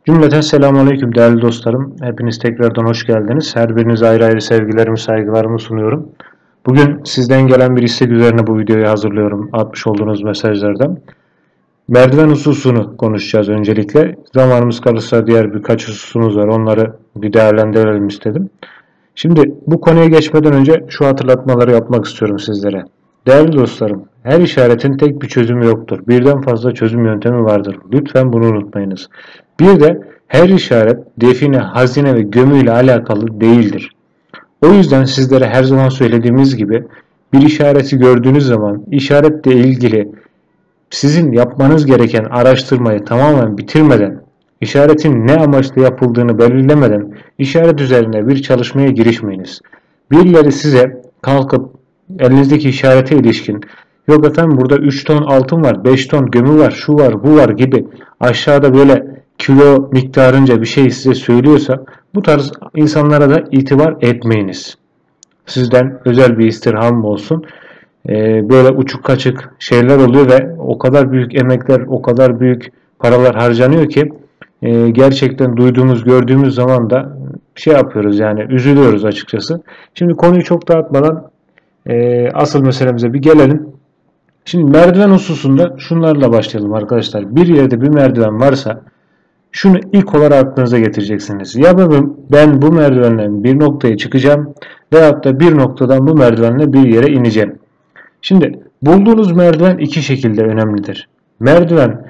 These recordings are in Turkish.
Cümleten selamünaleyküm değerli dostlarım. Hepiniz tekrardan hoş geldiniz. Her birinize ayrı ayrı sevgilerimi, saygılarımı sunuyorum. Bugün sizden gelen bir istek üzerine bu videoyu hazırlıyorum. Atmış olduğunuz mesajlardan. Merdiven hususunu konuşacağız öncelikle. Zamanımız kalırsa diğer birkaç hususumuz var. Onları bir değerlendirelim istedim. Şimdi bu konuya geçmeden önce şu hatırlatmaları yapmak istiyorum sizlere. Değerli dostlarım, her işaretin tek bir çözümü yoktur. Birden fazla çözüm yöntemi vardır. Lütfen bunu unutmayınız. Bir de her işaret define, hazine ve gömüyle alakalı değildir. O yüzden sizlere her zaman söylediğimiz gibi bir işareti gördüğünüz zaman işaretle ilgili sizin yapmanız gereken araştırmayı tamamen bitirmeden, işaretin ne amaçla yapıldığını belirlemeden işaret üzerine bir çalışmaya girişmeyiniz. Birileri size kalkıp elinizdeki işarete ilişkin yok efendim burada 3 ton altın var, 5 ton gömü var, şu var, bu var gibi aşağıda böyle kilo miktarınca bir şey size söylüyorsa bu tarz insanlara da itibar etmeyiniz. Sizden özel bir istirham olsun. Böyle uçuk kaçık şeyler oluyor ve o kadar büyük emekler, o kadar büyük paralar harcanıyor ki gerçekten duyduğumuz, gördüğümüz zaman da şey yapıyoruz yani üzülüyoruz açıkçası. Şimdi konuyu çok dağıtmadan asıl meselemize bir gelelim. Şimdi merdiven hususunda şunlarla başlayalım arkadaşlar. Bir yerde bir merdiven varsa şunu ilk olarak aklınıza getireceksiniz. Ya ben bu merdivenden bir noktaya çıkacağım veyahut da bir noktadan bu merdivenle bir yere ineceğim. Şimdi bulduğunuz merdiven iki şekilde önemlidir. Merdiven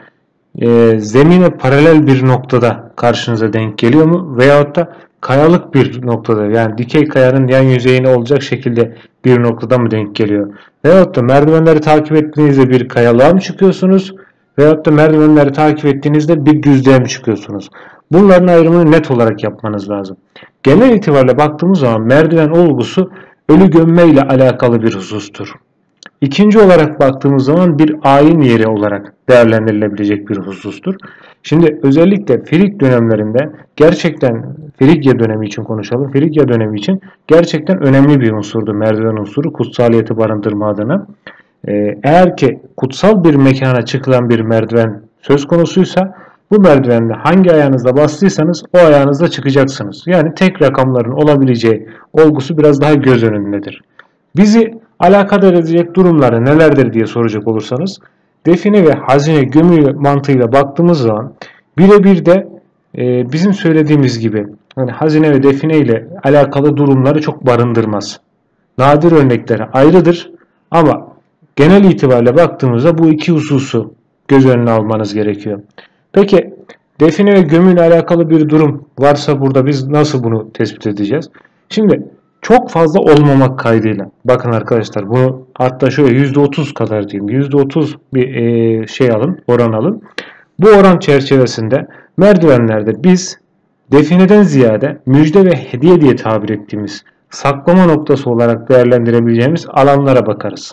zemine paralel bir noktada karşınıza denk geliyor mu? Veyahut da kayalık bir noktada yani dikey kayanın yan yüzeyine olacak şekilde bir noktada mı denk geliyor? Veyahut da merdivenleri takip ettiğinizde bir kayalığa mı çıkıyorsunuz? Veyahut da merdivenleri takip ettiğinizde bir düzlüğe mi çıkıyorsunuz? Bunların ayrımını net olarak yapmanız lazım. Genel itibariyle baktığımız zaman merdiven olgusu ölü gömme ile alakalı bir husustur. İkinci olarak baktığımız zaman bir ayin yeri olarak değerlendirilebilecek bir husustur. Şimdi özellikle Frigya dönemlerinde gerçekten Frigya dönemi için konuşalım. Frigya dönemi için gerçekten önemli bir unsurdu merdiven unsuru kutsaliyeti barındırma adına. Eğer ki kutsal bir mekana çıkılan bir merdiven söz konusuysa bu merdivende hangi ayağınızda bastıysanız o ayağınızda çıkacaksınız. Yani tek rakamların olabileceği olgusu biraz daha göz önündedir. Bizi alakadar edecek durumları nelerdir diye soracak olursanız define ve hazine gömü mantığıyla baktığımız zaman birebir de bizim söylediğimiz gibi hani hazine ve define ile alakalı durumları çok barındırmaz. Nadir örnekleri ayrıdır ama genel itibariyle baktığımızda bu iki hususu göz önüne almanız gerekiyor. Peki define ve gömü ile alakalı bir durum varsa burada biz nasıl bunu tespit edeceğiz? Şimdi çok fazla olmamak kaydıyla. Bakın arkadaşlar bunu hatta şöyle %30 kadar diyeyim. %30 bir şey alın, oran alın. Bu oran çerçevesinde merdivenlerde biz defineden ziyade müjde ve hediye diye tabir ettiğimiz saklama noktası olarak değerlendirebileceğimiz alanlara bakarız.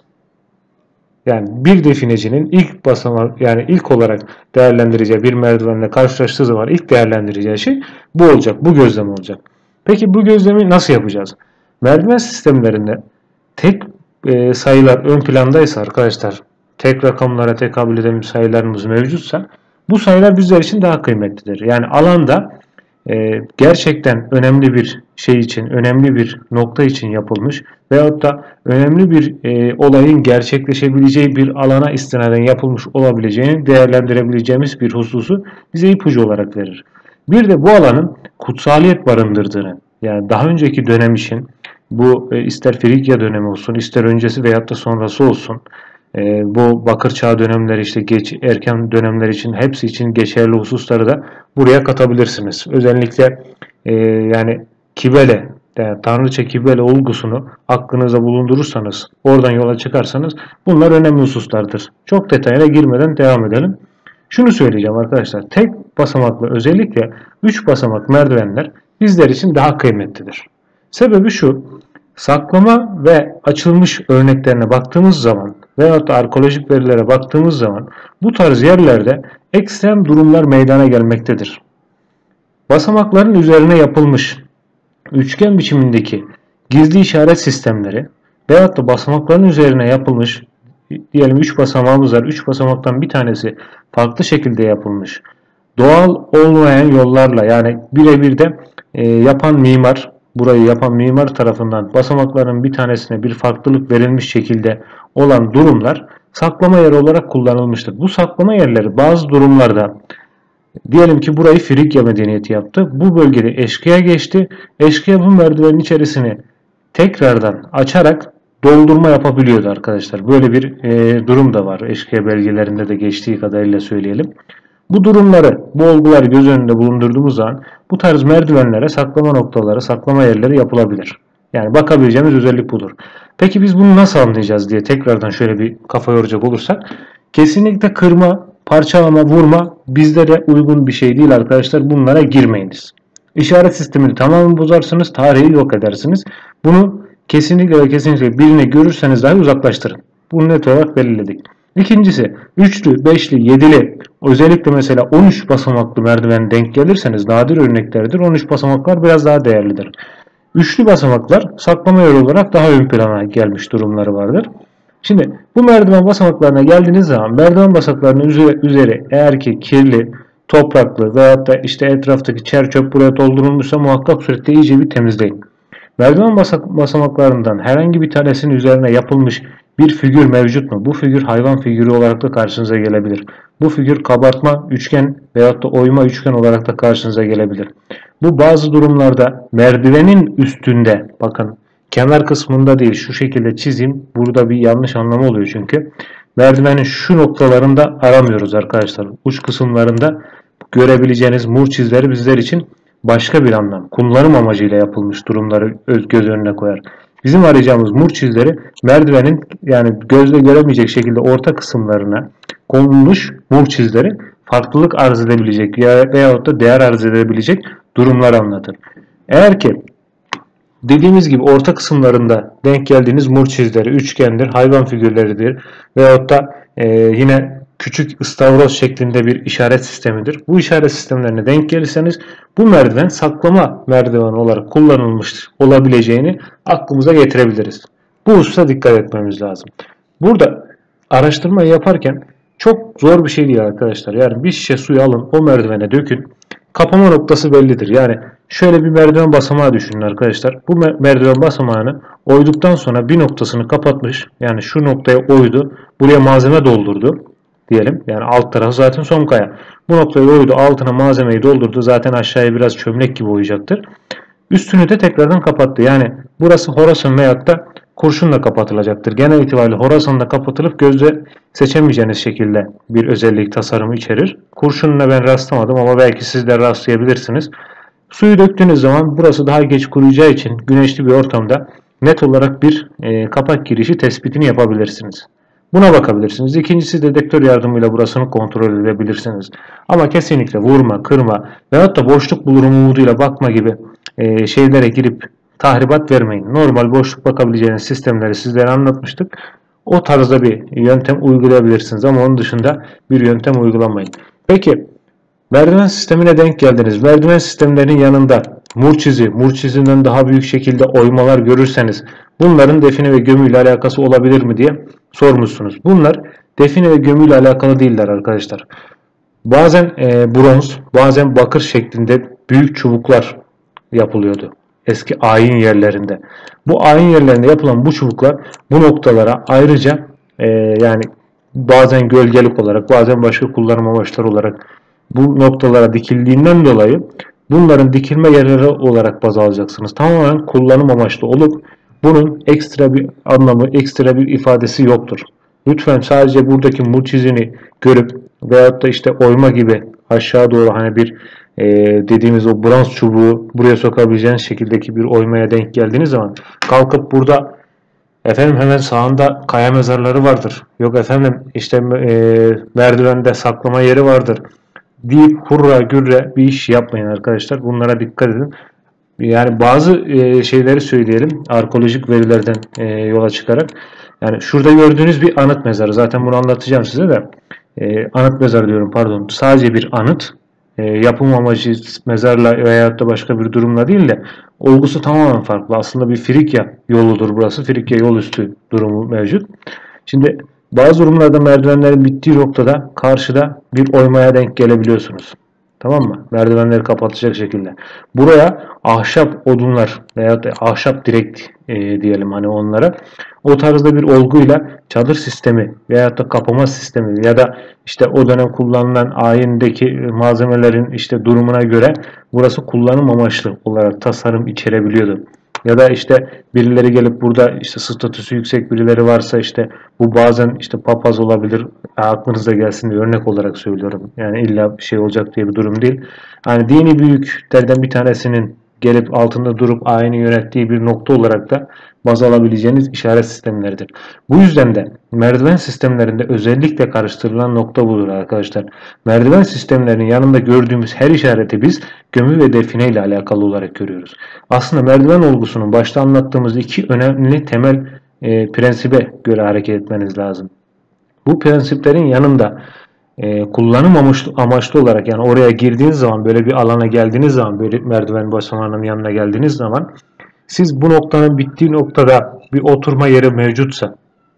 Yani bir definecinin ilk basamak yani ilk olarak değerlendireceği bir merdivenle karşılaştığı zaman ilk değerlendireceği şey bu olacak. Bu gözlem olacak. Peki bu gözlemi nasıl yapacağız? Merdiven sistemlerinde tek sayılar ön plandaysa arkadaşlar tek rakamlara tekabül eden sayılarımız mevcutsa bu sayılar bizler için daha kıymetlidir. Yani alanda gerçekten önemli bir şey için, önemli bir nokta için yapılmış veyahut da önemli bir olayın gerçekleşebileceği bir alana istinaden yapılmış olabileceğini değerlendirebileceğimiz bir hususu bize ipucu olarak verir. Bir de bu alanın kutsaliyet barındırdığını, yani daha önceki dönem için bu ister Frigya dönemi olsun, ister öncesi veyahut da sonrası olsun, bu bakır çağ dönemleri işte erken dönemler için hepsi için geçerli hususları da buraya katabilirsiniz. Özellikle yani Kibele, yani Tanrıça Kibele olgusunu aklınıza bulundurursanız, oradan yola çıkarsanız bunlar önemli hususlardır. Çok detayına girmeden devam edelim. Şunu söyleyeceğim arkadaşlar. Tek basamaklı özellikle 3 basamak merdivenler bizler için daha kıymetlidir. Sebebi şu. Saklama ve açılmış örneklerine baktığımız zaman veyahut da arkeolojik verilere baktığımız zaman bu tarz yerlerde ekstrem durumlar meydana gelmektedir. Basamakların üzerine yapılmış üçgen biçimindeki gizli işaret sistemleri veyahut da basamakların üzerine yapılmış diyelim 3 basamağımız var. 3 basamaktan bir tanesi farklı şekilde yapılmış. doğal olmayan yollarla, yani birebir de burayı yapan mimar tarafından basamakların bir tanesine bir farklılık verilmiş şekilde olan durumlar saklama yeri olarak kullanılmıştır. Bu saklama yerleri bazı durumlarda, diyelim ki burayı Frigya medeniyeti yaptı. Bu bölgede eşkıya geçti. Eşkıya bu merdivenin içerisini tekrardan açarak doldurma yapabiliyordu arkadaşlar. Böyle bir durum da var. Eşkıya belgelerinde de geçtiği kadarıyla söyleyelim. Bu durumları, bu olguları göz önünde bulundurduğumuz zaman bu tarz merdivenlere saklama noktaları, saklama yerleri yapılabilir. Yani bakabileceğimiz özellik budur. Peki biz bunu nasıl anlayacağız diye tekrardan şöyle bir kafa yoracak olursak, kesinlikle kırma, parçalama, vurma bizlere uygun bir şey değil arkadaşlar. Bunlara girmeyiniz. İşaret sistemini tamamen bozarsınız, tarihi yok edersiniz. Bunu kesinlikle ve kesinlikle birini görürseniz dahi uzaklaştırın. Bunu net olarak belirledik. İkincisi, üçlü, beşli, yedili, özellikle mesela 13 basamaklı merdiven denk gelirseniz, nadir örneklerdir. 13 basamaklar biraz daha değerlidir. Üçlü basamaklar saklama yeri olarak daha ön plana gelmiş durumları vardır. Şimdi bu merdiven basamaklarına geldiğiniz zaman merdiven basamaklarının üzeri eğer ki kirli, topraklı veyahut da işte etraftaki çer çöp buraya doldurulmuşsa muhakkak surette iyice bir temizleyin. Merdiven basamaklarından herhangi bir tanesinin üzerine yapılmış bir figür mevcut mu? Bu figür hayvan figürü olarak da karşınıza gelebilir. Bu figür kabartma üçgen veyahut da oyma üçgen olarak da karşınıza gelebilir. Bu bazı durumlarda merdivenin üstünde, bakın kenar kısmında değil, şu şekilde çizeyim. Burada bir yanlış anlama oluyor çünkü. Merdivenin şu noktalarında aramıyoruz arkadaşlar. Uç kısımlarında görebileceğiniz mur çizgileri bizler için başka bir anlam, kullanım amacıyla yapılmış durumları göz önüne koyar. Bizim arayacağımız mur çizgileri merdivenin, yani gözle göremeyecek şekilde orta kısımlarına konulmuş mur çizgileri farklılık arz edebilecek veyahut da değer arz edebilecek durumlar anlatır. Eğer ki dediğimiz gibi orta kısımlarında denk geldiğiniz mur çizgileri üçgendir, hayvan figürleridir veyahut da yine küçük ıstavroz şeklinde bir işaret sistemidir. Bu işaret sistemlerine denk gelirseniz bu merdiven saklama merdiveni olarak kullanılmış olabileceğini aklımıza getirebiliriz. Bu hususa dikkat etmemiz lazım. Burada araştırmayı yaparken çok zor bir şey değil arkadaşlar. Yani bir şişe suyu alın, o merdivene dökün. Kapama noktası bellidir. Yani şöyle bir merdiven basamağı düşünün arkadaşlar. Bu merdiven basamağını oyduktan sonra bir noktasını kapatmış. Yani şu noktaya oydu. Buraya malzeme doldurdu diyelim. Yani alt tarafı zaten son kaya. Bu noktayı oydu, altına malzemeyi doldurdu. Zaten aşağıya biraz çömlek gibi oyacaktır. Üstünü de tekrardan kapattı. Yani burası Horasan veyahut da kurşunla kapatılacaktır. Genel itibariyle Horasan'la kapatılıp gözle seçemeyeceğiniz şekilde bir özellik tasarımı içerir. Kurşunla ben rastlamadım ama belki siz de rastlayabilirsiniz. Suyu döktüğünüz zaman burası daha geç kuruyacağı için güneşli bir ortamda net olarak bir kapak girişi tespitini yapabilirsiniz. Buna bakabilirsiniz. İkincisi, dedektör yardımıyla burasını kontrol edebilirsiniz. Ama kesinlikle vurma, kırma veyahut da boşluk bulurum umuduyla bakma gibi şeylere girip tahribat vermeyin. Normal boşluk bakabileceğiniz sistemleri sizlere anlatmıştık. O tarzda bir yöntem uygulayabilirsiniz ama onun dışında bir yöntem uygulamayın. Peki merdiven sistemine denk geldiniz. Merdiven sistemlerinin yanında mur çizinden daha büyük şekilde oymalar görürseniz bunların define ve gömüyle alakası olabilir mi diye sormuşsunuz. Bunlar define ve gömüyle alakalı değiller arkadaşlar. Bazen bronz, bazen bakır şeklinde büyük çubuklar yapılıyordu eski ayin yerlerinde. Bu ayin yerlerinde yapılan bu çubuklar bu noktalara ayrıca yani bazen gölgelik olarak, bazen başka kullanım amaçları olarak bu noktalara dikildiğinden dolayı bunların dikilme yerleri olarak baz alacaksınız. Tamamen kullanım amaçlı olup bunun ekstra bir anlamı, ekstra bir ifadesi yoktur. Lütfen sadece buradaki mur çizini görüp veyahut da işte oyma gibi aşağı doğru hani bir dediğimiz o bronz çubuğu buraya sokabileceğiniz şekildeki bir oymaya denk geldiğiniz zaman kalkıp burada efendim hemen sağında kaya mezarları vardır. Yok efendim işte merdivende saklama yeri vardır deyip hurra gürre bir iş yapmayın arkadaşlar. Bunlara dikkat edin. Yani bazı şeyleri söyleyelim arkeolojik verilerden yola çıkarak. Yani şurada gördüğünüz bir anıt mezarı. Zaten bunu anlatacağım size de. Anıt mezarı diyorum, pardon. Sadece bir anıt. Yapım amacı mezarla veyahut da başka bir durumla değil de olgusu tamamen farklı. Aslında bir Frikya yoludur burası. Frikya yol üstü durumu mevcut. Şimdi bazı durumlarda merdivenlerin bittiği noktada karşıda bir oymaya denk gelebiliyorsunuz. Tamam mı? Merdivenleri kapatacak şekilde. Buraya ahşap odunlar veya da ahşap direk diyelim hani onlara. O tarzda bir olguyla çadır sistemi veya da kapama sistemi ya da işte o dönem kullanılan ayindeki malzemelerin işte durumuna göre burası kullanım amaçlı olarak tasarım içerebiliyordu. Ya da işte birileri gelip burada işte statüsü yüksek birileri varsa işte bu bazen işte papaz olabilir. Aklınıza gelsin diye örnek olarak söylüyorum. Yani illa bir şey olacak diye bir durum değil. Hani dini büyüklerden bir tanesinin gelip altında durup ayini yönettiği bir nokta olarak da baz alabileceğiniz işaret sistemleridir. Bu yüzden de merdiven sistemlerinde özellikle karıştırılan nokta budur arkadaşlar. Merdiven sistemlerinin yanında gördüğümüz her işareti biz gömü ve define ile alakalı olarak görüyoruz. Aslında merdiven olgusunun başta anlattığımız iki önemli temel prensibe göre hareket etmeniz lazım. Bu prensiplerin yanında kullanım amaçlı olarak yani oraya girdiğiniz zaman böyle bir alana geldiğiniz zaman böyle merdiven basamağının yanına geldiğiniz zaman siz bu noktanın bittiği noktada bir oturma yeri mevcutsa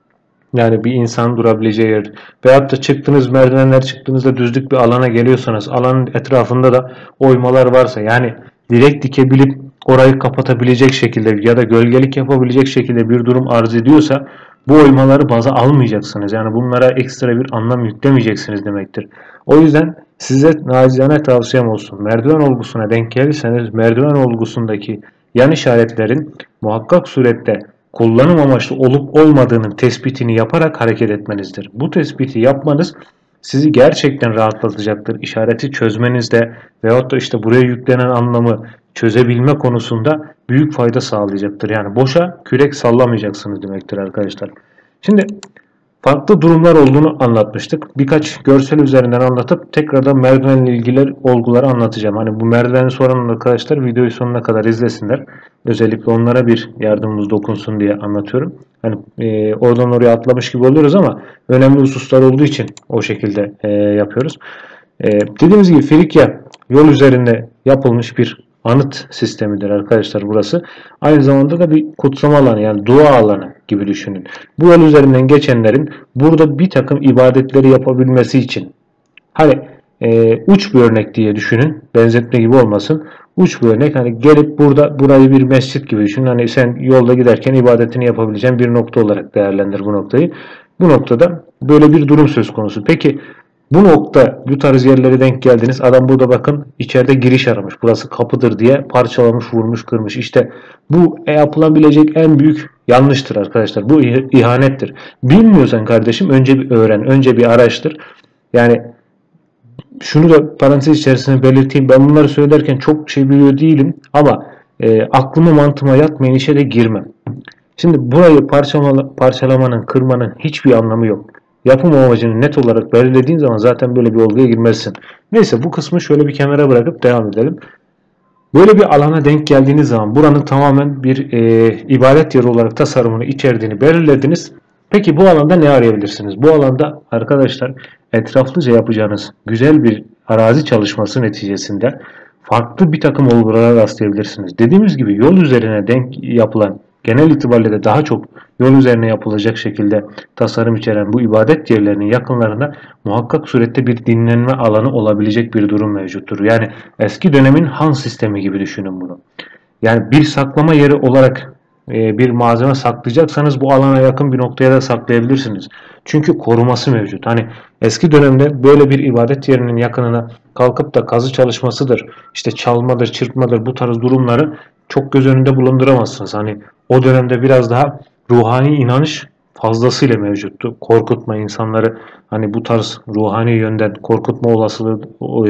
yani bir insan durabileceği yer veyahut da çıktığınız merdivenler çıktığınızda düzlük bir alana geliyorsanız alanın etrafında da oymalar varsa yani direkt dikebilip orayı kapatabilecek şekilde ya da gölgelik yapabilecek şekilde bir durum arz ediyorsa bu oymaları baza almayacaksınız. Yani bunlara ekstra bir anlam yüklemeyeceksiniz demektir. O yüzden size nacizane tavsiyem olsun. Merdiven olgusuna denk gelirseniz merdiven olgusundaki yan işaretlerin muhakkak surette kullanım amaçlı olup olmadığının tespitini yaparak hareket etmenizdir. Bu tespiti yapmanız sizi gerçekten rahatlatacaktır. İşareti çözmenizde veyahut da işte buraya yüklenen anlamı çözebilme konusunda büyük fayda sağlayacaktır. Yani boşa kürek sallamayacaksınız demektir arkadaşlar. Şimdi farklı durumlar olduğunu anlatmıştık. Birkaç görsel üzerinden anlatıp tekrardan merdivenle ilgili olguları anlatacağım. Hani bu merdiveni soran arkadaşlar videoyu sonuna kadar izlesinler. Özellikle onlara bir yardımımız dokunsun diye anlatıyorum. Hani oradan oraya atlamış gibi oluyoruz ama önemli hususlar olduğu için o şekilde yapıyoruz. Dediğimiz gibi Frikya yol üzerinde yapılmış bir anıt sistemidir arkadaşlar burası. Aynı zamanda da bir kutsama alanı yani dua alanı gibi düşünün. Bu yol üzerinden geçenlerin burada bir takım ibadetleri yapabilmesi için hani uç bir örnek diye düşünün. Benzetme gibi olmasın. Uç bir örnek hani gelip burayı bir mescit gibi düşünün. Hani sen yolda giderken ibadetini yapabileceğin bir nokta olarak değerlendir bu noktayı. Bu noktada böyle bir durum söz konusu. Peki bu nokta bu tarz yerlere denk geldiniz. Adam burada bakın içeride giriş aramış. Burası kapıdır diye parçalamış, vurmuş, kırmış. İşte bu yapılabilecek en büyük yanlıştır arkadaşlar. Bu ihanettir. Bilmiyorsan kardeşim önce bir öğren, önce bir araştır. Yani şunu da parantez içerisinde belirteyim. Ben bunları söylerken çok şey biliyor değilim ama aklıma mantığıma yatmayan işe de girmem. Şimdi burayı parçalamanın, kırmanın hiçbir anlamı yok. Yapım amacını net olarak belirlediğin zaman zaten böyle bir olguya girmezsin. Neyse bu kısmı şöyle bir kenara bırakıp devam edelim. Böyle bir alana denk geldiğiniz zaman buranın tamamen bir ibadet yeri olarak tasarımını içerdiğini belirlediniz. Peki bu alanda ne arayabilirsiniz? Bu alanda arkadaşlar etraflıca yapacağınız güzel bir arazi çalışması neticesinde farklı bir takım olgulara rastlayabilirsiniz. Dediğimiz gibi yol üzerine denk yapılan genel itibariyle de daha çok yol üzerine yapılacak şekilde tasarım içeren bu ibadet yerlerinin yakınlarında muhakkak surette bir dinlenme alanı olabilecek bir durum mevcuttur. Yani eski dönemin han sistemi gibi düşünün bunu. Yani bir saklama yeri olarak bir malzeme saklayacaksanız bu alana yakın bir noktaya da saklayabilirsiniz. Çünkü koruması mevcut. Hani eski dönemde böyle bir ibadet yerinin yakınına kalkıp da kazı çalışmasıdır, işte çalmadır, çırpmadır bu tarz durumları çok göz önünde bulunduramazsınız. Hani o dönemde biraz daha ruhani inanış fazlasıyla mevcuttu. Korkutma insanları hani bu tarz ruhani yönden korkutma olasılığı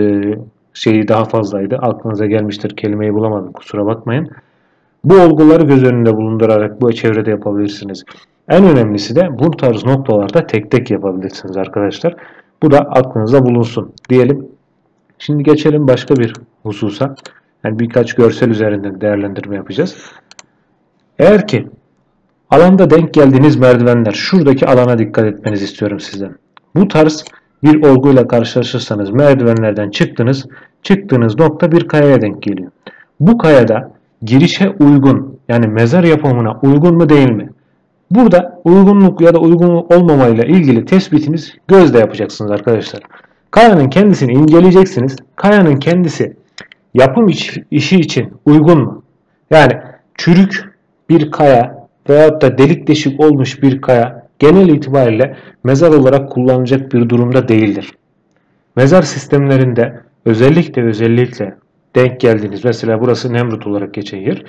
şeyi daha fazlaydı. Aklınıza gelmiştir. Kelimeyi bulamadım. Kusura bakmayın. Bu olguları göz önünde bulundurarak bu çevrede yapabilirsiniz. En önemlisi de bu tarz noktalarda tek tek yapabilirsiniz arkadaşlar. Bu da aklınızda bulunsun diyelim. Şimdi geçelim başka bir hususa. Yani birkaç görsel üzerinden değerlendirme yapacağız. Eğer ki alanda denk geldiğiniz merdivenler şuradaki alana dikkat etmenizi istiyorum sizden. Bu tarz bir olguyla karşılaşırsanız merdivenlerden çıktığınız nokta bir kayaya denk geliyor. Bu kayada girişe uygun yani mezar yapımına uygun mu değil mi? Burada uygunluk ya da uygun olmamayla ilgili tespitiniz gözle yapacaksınız arkadaşlar. Kayanın kendisini inceleyeceksiniz. Kayanın kendisi yapım işi için uygun mu? Yani çürük bir kaya veyahut da delik deşik olmuş bir kaya genel itibariyle mezar olarak kullanılacak bir durumda değildir. Mezar sistemlerinde özellikle denk geldiğiniz, mesela burası Nemrut olarak geçen yer.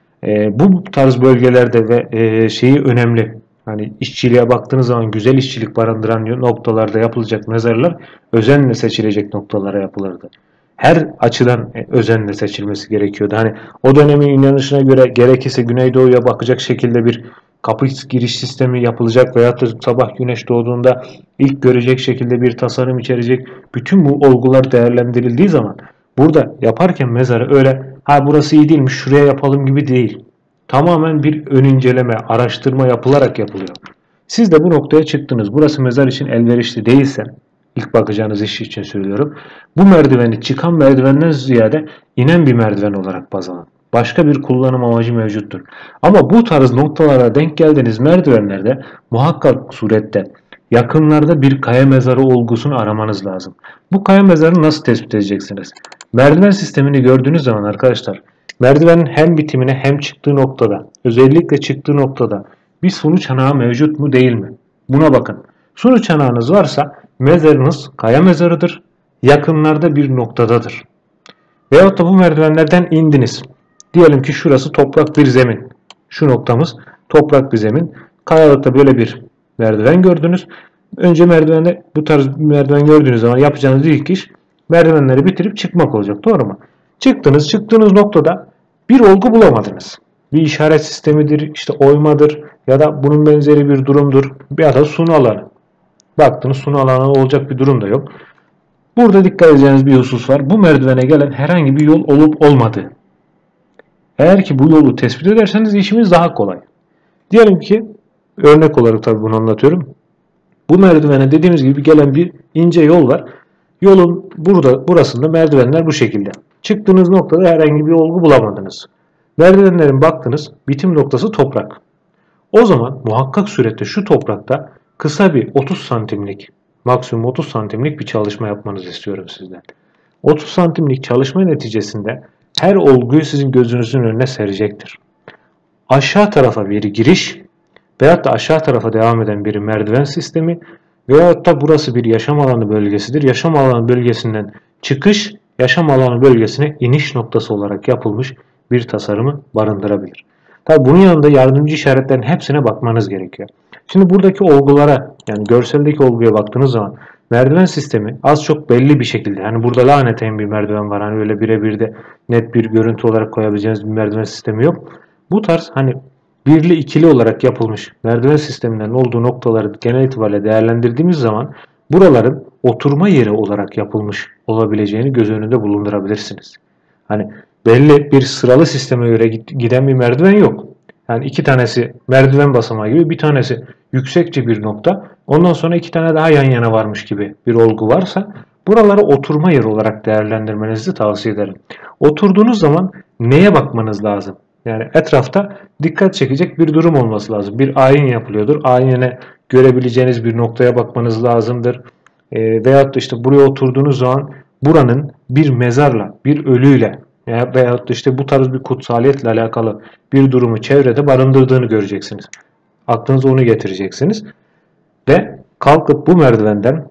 Bu tarz bölgelerde ve şeyi önemli. Hani işçiliğe baktığınız zaman güzel işçilik barındıran noktalarda yapılacak mezarlar özenle seçilecek noktalara yapılırdı. Her açıdan özenle seçilmesi gerekiyordu. Hani o dönemin inanışına göre gerekirse Güneydoğu'ya bakacak şekilde bir kapı giriş sistemi yapılacak veyahut da sabah güneş doğduğunda ilk görecek şekilde bir tasarım içerecek. Bütün bu olgular değerlendirildiği zaman burada yaparken mezarı öyle ha burası iyi değilmiş şuraya yapalım gibi değil. Tamamen bir ön inceleme, araştırma yapılarak yapılıyor. Siz de bu noktaya çıktınız. Burası mezar için elverişli değilse, ilk bakacağınız iş için söylüyorum. Bu merdiveni çıkan merdivenden ziyade inen bir merdiven olarak baz alın. Başka bir kullanım amacı mevcuttur. Ama bu tarz noktalara denk geldiğiniz merdivenlerde muhakkak surette yakınlarda bir kaya mezarı olgusunu aramanız lazım. Bu kaya mezarını nasıl tespit edeceksiniz? Merdiven sistemini gördüğünüz zaman arkadaşlar, merdivenin hem bitimine hem çıktığı noktada, özellikle çıktığı noktada bir sunu çanağı mevcut mu değil mi? Buna bakın. Sunu çanağınız varsa mezarınız kaya mezarıdır. Yakınlarda bir noktadadır. Veyahut da bu merdivenlerden indiniz. Diyelim ki şurası toprak bir zemin. Şu noktamız toprak bir zemin. Kayalıkta böyle bir merdiven gördünüz. Önce merdivende bu tarz bir merdiven gördüğünüz zaman yapacağınız ilk iş merdivenleri bitirip çıkmak olacak. Doğru mu? Çıktığınız noktada bir olgu bulamadınız. Bir işaret sistemidir, işte oymadır ya da bunun benzeri bir durumdur ya da sunu alanı. Baktınız sunu alanı olacak bir durum da yok. Burada dikkat edeceğiniz bir husus var. Bu merdivene gelen herhangi bir yol olup olmadığı. Eğer ki bu yolu tespit ederseniz işimiz daha kolay. Diyelim ki örnek olarak tabii bunu anlatıyorum. Bu merdivene dediğimiz gibi gelen bir ince yol var. Yolun burasında merdivenler bu şekilde. Çıktığınız noktada herhangi bir olgu bulamadınız. Merdivenlerin baktınız bitim noktası toprak. O zaman muhakkak surette şu toprakta kısa bir 30 santimlik, maksimum 30 santimlik bir çalışma yapmanızı istiyorum sizden. 30 santimlik çalışma neticesinde her olguyu sizin gözünüzün önüne serecektir. Aşağı tarafa bir giriş veyahut da aşağı tarafa devam eden bir merdiven sistemi veyahut da burası bir yaşam alanı bölgesidir. Yaşam alanı bölgesinden çıkış, yaşam alanı bölgesine iniş noktası olarak yapılmış bir tasarımı barındırabilir. Tabi bunun yanında yardımcı işaretlerin hepsine bakmanız gerekiyor. Şimdi buradaki olgulara, yani görseldeki olguya baktığınız zaman merdiven sistemi az çok belli bir şekilde, hani burada laneten bir merdiven var, hani öyle birebir de net bir görüntü olarak koyabileceğiniz bir merdiven sistemi yok. Bu tarz hani birli ikili olarak yapılmış merdiven sisteminden olduğu noktaları genel itibariyle değerlendirdiğimiz zaman buraların oturma yeri olarak yapılmış olabileceğini göz önünde bulundurabilirsiniz. Hani belli bir sıralı sisteme göre giden bir merdiven yok. Yani iki tanesi merdiven basamağı gibi, bir tanesi yüksekçe bir nokta, ondan sonra iki tane daha yan yana varmış gibi bir olgu varsa buraları oturma yeri olarak değerlendirmenizi tavsiye ederim. Oturduğunuz zaman neye bakmanız lazım? Yani etrafta dikkat çekecek bir durum olması lazım. Bir ayin yapılıyordur. Ayine görebileceğiniz bir noktaya bakmanız lazımdır. Veyahut da işte buraya oturduğunuz zaman buranın bir mezarla, bir ölüyle veyahut da işte bu tarz bir kutsaliyetle alakalı bir durumu çevrede barındırdığını göreceksiniz. Aklınıza onu getireceksiniz. Ve kalkıp bu merdivenden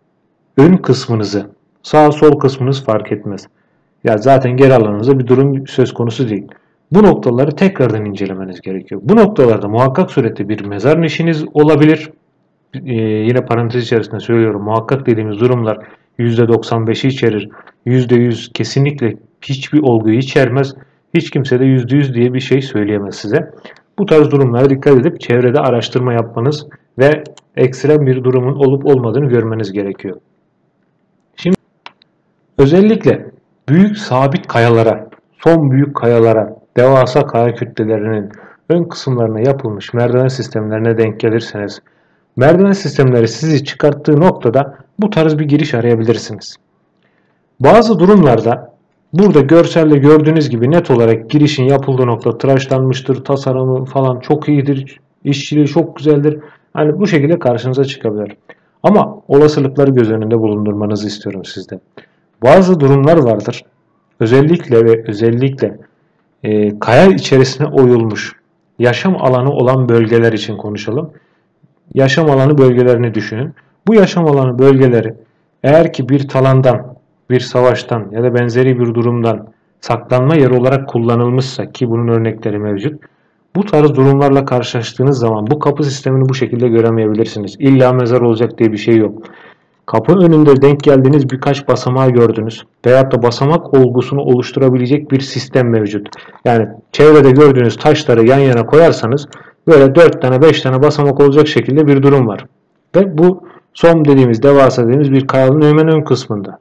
ön kısmınızı, sağ sol kısmınız fark etmez. Ya zaten geri alanınızda bir durum söz konusu değil. Bu noktaları tekrardan incelemeniz gerekiyor. Bu noktalarda muhakkak surette bir mezar nişiniz olabilir. Yine parantez içerisinde söylüyorum. Muhakkak dediğimiz durumlar %95'i içerir. %100 kesinlikle hiçbir olguyu içermez. Hiç kimse de %100 diye bir şey söyleyemez size. Bu tarz durumlara dikkat edip çevrede araştırma yapmanız ve ekstrem bir durumun olup olmadığını görmeniz gerekiyor. Şimdi özellikle büyük sabit kayalara, son büyük kayalara, devasa kaya kütlelerinin ön kısımlarına yapılmış merdiven sistemlerine denk gelirseniz, merdiven sistemleri sizi çıkarttığı noktada bu tarz bir giriş arayabilirsiniz. Bazı durumlarda burada görselde gördüğünüz gibi net olarak girişin yapıldığı nokta tıraşlanmıştır, tasarımı falan çok iyidir, işçiliği çok güzeldir. Hani bu şekilde karşınıza çıkabilir. Ama olasılıkları göz önünde bulundurmanızı istiyorum sizden. Bazı durumlar vardır. Özellikle kaya içerisine oyulmuş yaşam alanı olan bölgeler için konuşalım. Yaşam alanı bölgelerini düşünün. Bu yaşam alanı bölgeleri eğer ki bir talandan, bir savaştan ya da benzeri bir durumdan saklanma yeri olarak kullanılmışsa, ki bunun örnekleri mevcut. Bu tarz durumlarla karşılaştığınız zaman bu kapı sistemini bu şekilde göremeyebilirsiniz. İlla mezar olacak diye bir şey yok. Kapı önünde denk geldiğiniz birkaç basamağı gördünüz veyahut da basamak olgusunu oluşturabilecek bir sistem mevcut. Yani çevrede gördüğünüz taşları yan yana koyarsanız böyle 4 tane 5 tane basamak olacak şekilde bir durum var. Ve bu som dediğimiz, devasa dediğimiz bir kayanın hemen ön kısmında.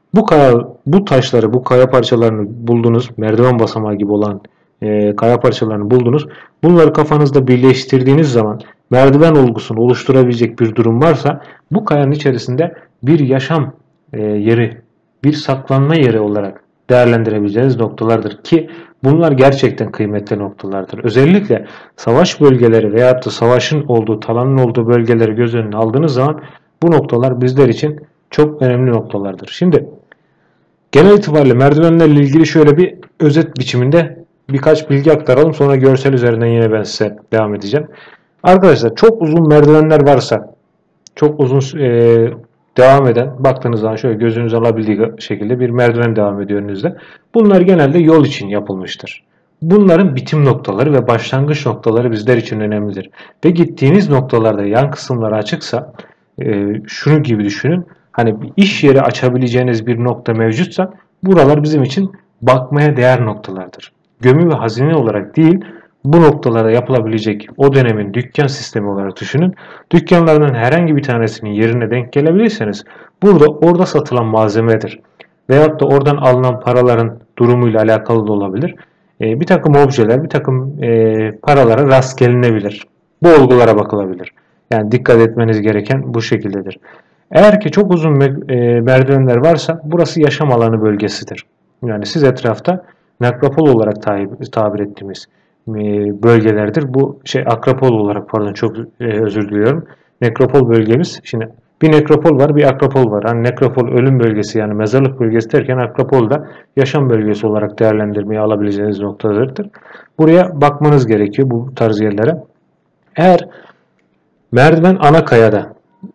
Bu taşları, bu kaya parçalarını buldunuz, merdiven basamağı gibi olan kaya parçalarını buldunuz. Bunları kafanızda birleştirdiğiniz zaman merdiven olgusunu oluşturabilecek bir durum varsa bu kayanın içerisinde bir yaşam yeri, bir saklanma yeri olarak değerlendirebileceğiniz noktalardır ki bunlar gerçekten kıymetli noktalardır. Özellikle savaş bölgeleri veyahut da savaşın olduğu, talanın olduğu bölgeleri göz önüne aldığınız zaman bu noktalar bizler için çok önemli noktalardır. Şimdi genel itibariyle merdivenlerle ilgili şöyle bir özet biçiminde birkaç bilgi aktaralım. Sonra görsel üzerinden yine ben size devam edeceğim. Arkadaşlar çok uzun merdivenler varsa, çok uzun devam eden, baktığınız zaman şöyle gözünüz alabildiği şekilde bir merdiven devam ediyor önünüzde. Bunlar genelde yol için yapılmıştır. Bunların bitim noktaları ve başlangıç noktaları bizler için önemlidir. Ve gittiğiniz noktalarda yan kısımları açıksa, şunu gibi düşünün. Hani bir iş yeri açabileceğiniz bir nokta mevcutsa buralar bizim için bakmaya değer noktalardır. Gömü ve hazine olarak değil, bu noktalara yapılabilecek o dönemin dükkan sistemi olarak düşünün. Dükkanlardan herhangi bir tanesinin yerine denk gelebilirseniz orada satılan malzemedir. Veyahut da oradan alınan paraların durumuyla alakalı da olabilir. Bir takım objeler, bir takım paralara rast gelinebilir. Bu olgulara bakılabilir. Yani dikkat etmeniz gereken bu şekildedir. Eğer ki çok uzun merdivenler varsa burası yaşam alanı bölgesidir. Yani siz etrafta nekropol olarak tabir ettiğimiz bölgelerdir. Bu akropol olarak, pardon, çok özür diliyorum. Nekropol bölgemiz. Şimdi bir nekropol var, bir akropol var. Hani nekropol ölüm bölgesi, yani mezarlık bölgesi derken akropol da yaşam bölgesi olarak değerlendirmeye alabileceğiniz noktalardır. Buraya bakmanız gerekiyor, bu tarz yerlere. Eğer merdiven ana kayada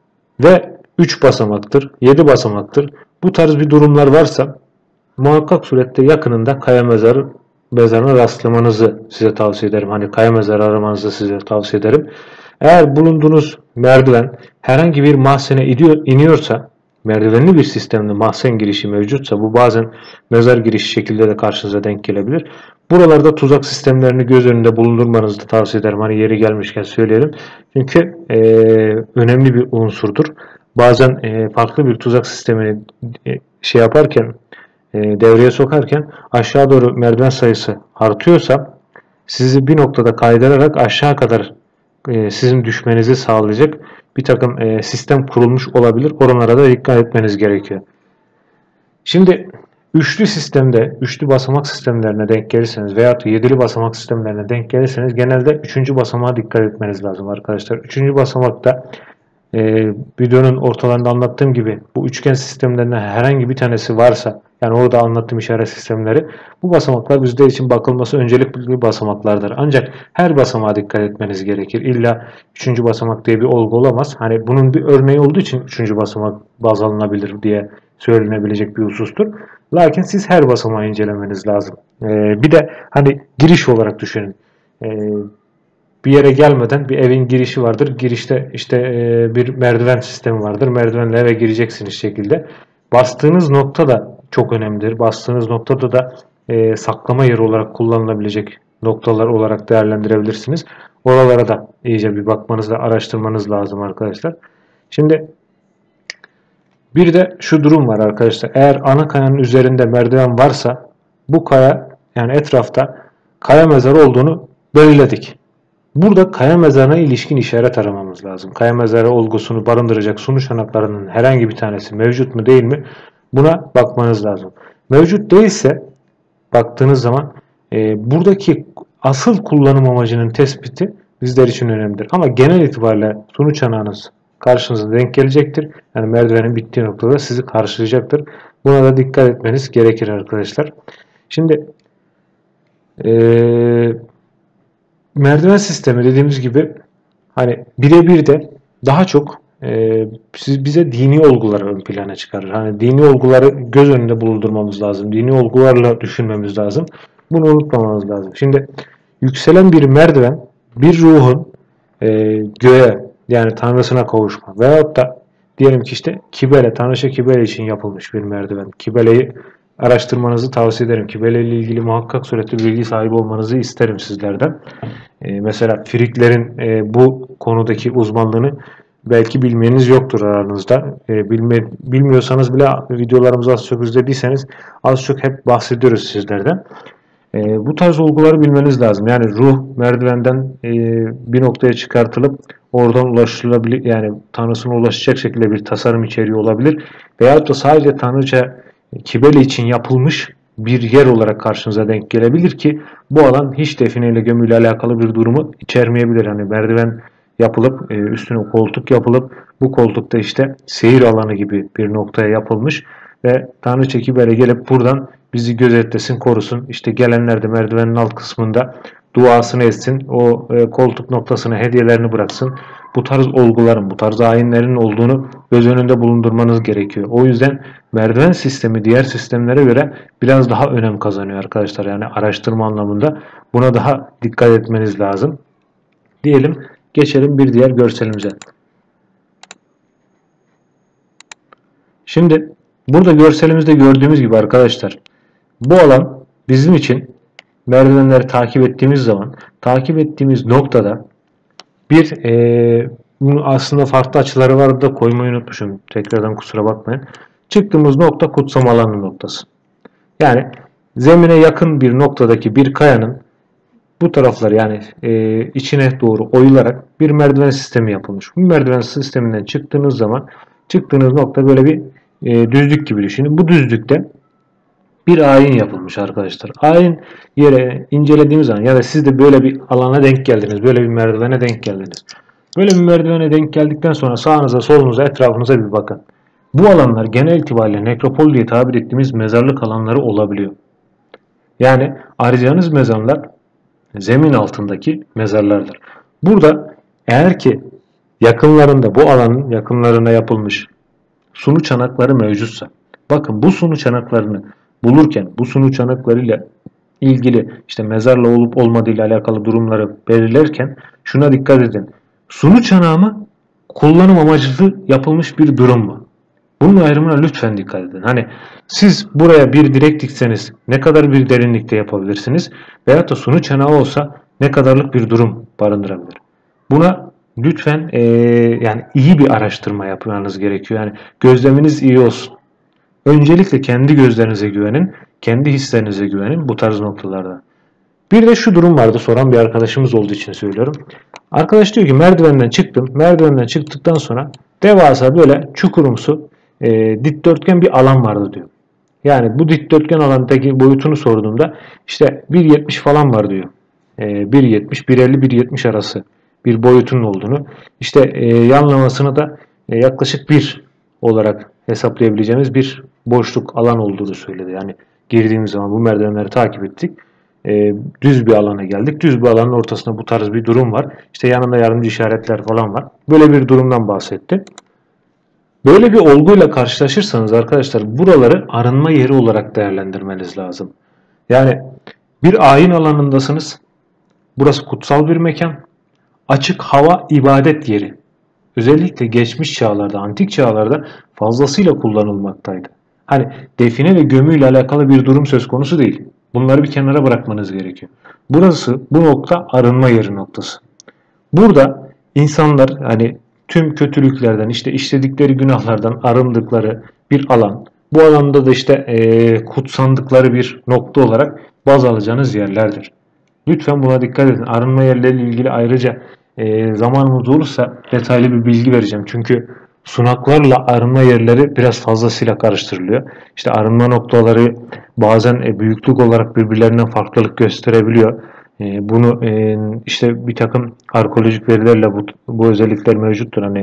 ve 3 basamaktır, 7 basamaktır. Bu tarz bir durumlar varsa muhakkak surette yakınında kaya mezarına rastlamanızı size tavsiye ederim. Hani kaya mezarı aramanızı size tavsiye ederim. Eğer bulunduğunuz merdiven herhangi bir mahzene iniyorsa, merdivenli bir sistemde mahzen girişi mevcutsa, bu bazen mezar girişi şekilde de karşınıza denk gelebilir. Buralarda tuzak sistemlerini göz önünde bulundurmanızı da tavsiye ederim. Hani yeri gelmişken söyleyelim. Çünkü önemli bir unsurdur. Bazen farklı bir tuzak sistemini devreye sokarken aşağı doğru merdiven sayısı artıyorsa sizi bir noktada kaydırarak aşağı kadar sizin düşmenizi sağlayacak bir takım sistem kurulmuş olabilir. Oralara da dikkat etmeniz gerekiyor. Şimdi üçlü basamak sistemlerine denk gelirseniz veya yedili basamak sistemlerine denk gelirseniz genelde 3. basamağa dikkat etmeniz lazım arkadaşlar. 3. basamakta videonun ortalarında anlattığım gibi bu üçgen sistemlerinden herhangi bir tanesi varsa, yani orada anlattığım işaret sistemleri, bu basamaklar bizler için bakılması öncelikli basamaklardır. Ancak her basamağa dikkat etmeniz gerekir. İlla 3. basamak diye bir olgu olamaz. Hani bunun bir örneği olduğu için 3. basamak baz alınabilir diye söylenebilecek bir husustur. Lakin siz her basamağı incelemeniz lazım. Bir de hani giriş olarak düşünün. Bir yere gelmeden bir evin girişi vardır. Girişte bir merdiven sistemi vardır. Merdivenle eve gireceksiniz şekilde. Bastığınız nokta da çok önemlidir. Bastığınız noktada da saklama yeri olarak kullanılabilecek noktalar olarak değerlendirebilirsiniz. Oralara da iyice bir bakmanız ve araştırmanız lazım arkadaşlar. Şimdi bir de şu durum var arkadaşlar. Eğer ana kayanın üzerinde merdiven varsa bu kaya, yani etrafta kaya mezarı olduğunu belirledik. Burada kaya mezarına ilişkin işaret aramamız lazım. Kaya mezarı olgusunu barındıracak sunu çanaklarının herhangi bir tanesi mevcut mu değil mi? Buna bakmanız lazım. Mevcut değilse baktığınız zaman buradaki asıl kullanım amacının tespiti bizler için önemlidir. Ama genel itibariyle sunu çanağınız karşınıza denk gelecektir. Yani merdivenin bittiği noktada sizi karşılayacaktır. Buna da dikkat etmeniz gerekir arkadaşlar. Şimdi merdiven sistemi dediğimiz gibi hani birebir de daha çok bize dini olguları ön plana çıkarır. Hani dini olguları göz önünde bulundurmamız lazım. Dini olgularla düşünmemiz lazım. Bunu unutmamamız lazım. Şimdi yükselen bir merdiven bir ruhun göğe yani Tanrısına kavuşma veyahut da diyelim ki işte Kibele, Tanrıça Kibele için yapılmış bir merdiven. Kibele'yi araştırmanızı tavsiye ederim. Kibele ile ilgili muhakkak suretli bilgi sahibi olmanızı isterim sizlerden. Mesela Friklerin bu konudaki uzmanlığını belki bilmeniz yoktur aranızda. Bilmiyorsanız bile videolarımızı az çok izlediyseniz az çok hep bahsediyoruz sizlerden. Bu tarz olguları bilmeniz lazım. Yani ruh merdivenden bir noktaya çıkartılıp oradan ulaşılabilir, yani Tanrısına ulaşacak şekilde bir tasarım içeriği olabilir. Veyahut da sadece Tanrıça Kibele için yapılmış bir yer olarak karşınıza denk gelebilir ki bu alan hiç defineyle gömüyle alakalı bir durumu içermeyebilir. Hani merdiven yapılıp üstüne koltuk yapılıp bu koltukta işte seyir alanı gibi bir noktaya yapılmış ve Tanrıça Kibele gelip buradan bizi gözetlesin, korusun. İşte gelenler de merdivenin alt kısmında duasını etsin. O koltuk noktasına hediyelerini bıraksın. Bu tarz olguların, bu tarz ayinlerin olduğunu göz önünde bulundurmanız gerekiyor. O yüzden merdiven sistemi diğer sistemlere göre biraz daha önem kazanıyor arkadaşlar. Yani araştırma anlamında buna daha dikkat etmeniz lazım. Diyelim geçelim bir diğer görselimize. Şimdi burada görselimizde gördüğümüz gibi arkadaşlar bu alan bizim için merdivenleri takip ettiğimiz zaman takip ettiğimiz noktada bir bunun aslında farklı açıları vardı da koymayı unutmuşum. Tekrardan kusura bakmayın. Çıktığımız nokta kutsam alanı noktası. Yani zemine yakın bir noktadaki bir kayanın bu tarafları yani içine doğru oyularak bir merdiven sistemi yapılmış. Bu merdiven sisteminden çıktığınız zaman çıktığınız nokta böyle bir düzlük gibi düşünün. Bu düzlükte bir ayin yapılmış arkadaşlar. Ayin yere incelediğimiz zaman ya da siz de böyle bir alana denk geldiniz. Böyle bir merdivene denk geldiniz. Böyle bir merdivene denk geldikten sonra sağınıza, solunuza, etrafınıza bir bakın. Bu alanlar genel itibariyle nekropol diye tabir ettiğimiz mezarlık alanları olabiliyor. Yani arayacağınız mezarlar zemin altındaki mezarlardır. Burada eğer ki yakınlarında bu alanın yakınlarına yapılmış sunu çanakları mevcutsa, bakın bu sunu çanaklarını bulurken bu sunu çanaklarıyla ilgili işte mezarla olup olmadığıyla alakalı durumları belirlerken şuna dikkat edin. Sunu çanağı mı? Kullanım amaçlı yapılmış bir durum mu? Bunun ayrımına lütfen dikkat edin. Hani siz buraya bir direk dikseniz ne kadar bir derinlikte yapabilirsiniz? Veyahut da sunu çanağı olsa ne kadarlık bir durum barındırabilir? Buna lütfen yani iyi bir araştırma yapmanız gerekiyor. Yani gözleminiz iyi olsun. Öncelikle kendi gözlerinize güvenin, kendi hislerinize güvenin bu tarz noktalarda. Bir de şu durum vardı, soran bir arkadaşımız olduğu için söylüyorum. Arkadaş diyor ki merdivenden çıktım. Merdivenden çıktıktan sonra devasa böyle çukurumsu dikdörtgen bir alan vardı diyor. Yani bu dikdörtgen alandaki boyutunu sorduğumda işte 1.70 falan var diyor. 1.70, 1.50, 1.70 arası bir boyutunun olduğunu. İşte yanlamasını da yaklaşık 1 olarak hesaplayabileceğimiz bir boşluk alan olduğunu söyledi. Yani girdiğimiz zaman bu merdivenleri takip ettik. Düz bir alana geldik. Düz bir alanın ortasında bu tarz bir durum var. İşte yanında yardımcı işaretler falan var. Böyle bir durumdan bahsetti. Böyle bir olguyla karşılaşırsanız arkadaşlar buraları arınma yeri olarak değerlendirmeniz lazım. Yani bir ayin alanındasınız. Burası kutsal bir mekan. Açık hava ibadet yeri. Özellikle geçmiş çağlarda, antik çağlarda fazlasıyla kullanılmaktaydı. Hani define ve gömüyle alakalı bir durum söz konusu değil. Bunları bir kenara bırakmanız gerekiyor. Burası, bu nokta arınma yeri noktası. Burada insanlar hani tüm kötülüklerden işte işledikleri günahlardan arındıkları bir alan. Bu alanda da işte kutsandıkları bir nokta olarak baz alacağınız yerlerdir. Lütfen buna dikkat edin. Arınma yerleriyle ilgili ayrıca zamanımız olursa detaylı bir bilgi vereceğim. Çünkü sunaklarla arınma yerleri biraz fazlasıyla karıştırılıyor. İşte arınma noktaları bazen büyüklük olarak birbirlerinden farklılık gösterebiliyor. Bunu işte bir takım arkeolojik verilerle bu özellikler mevcuttur. Hani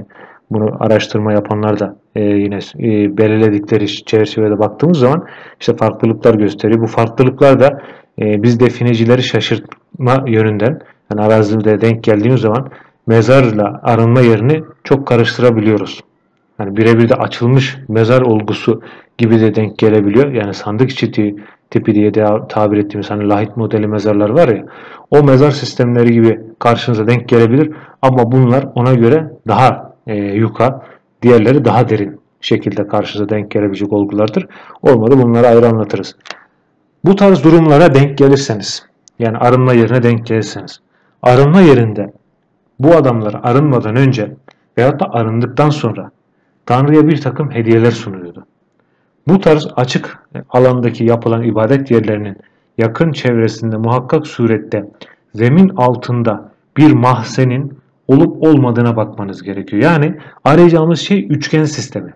Bunu araştırma yapanlar da yine belirledikleri çerçevede baktığımız zaman işte farklılıklar gösteriyor. Bu farklılıklar da biz definecileri şaşırtma yönünden, yani arazide denk geldiğimiz zaman mezarla arınma yerini çok karıştırabiliyoruz. Yani birebir de açılmış mezar olgusu gibi de denk gelebiliyor. Yani sandık içi tipi diye de tabir ettiğimiz hani lahit modeli mezarlar var ya, o mezar sistemleri gibi karşınıza denk gelebilir ama bunlar ona göre daha yuka, diğerleri daha derin şekilde karşınıza denk gelebilecek olgulardır. Olmadı bunları ayrı anlatırız. Bu tarz durumlara denk gelirseniz, yani arınma yerine denk gelirseniz, arınma yerinde bu adamlar arınmadan önce veyahut da arındıktan sonra Tanrı'ya bir takım hediyeler sunuyordu. Bu tarz açık alandaki yapılan ibadet yerlerinin yakın çevresinde muhakkak surette zemin altında bir mahzenin olup olmadığına bakmanız gerekiyor. Yani arayacağımız şey üçgen sistemi.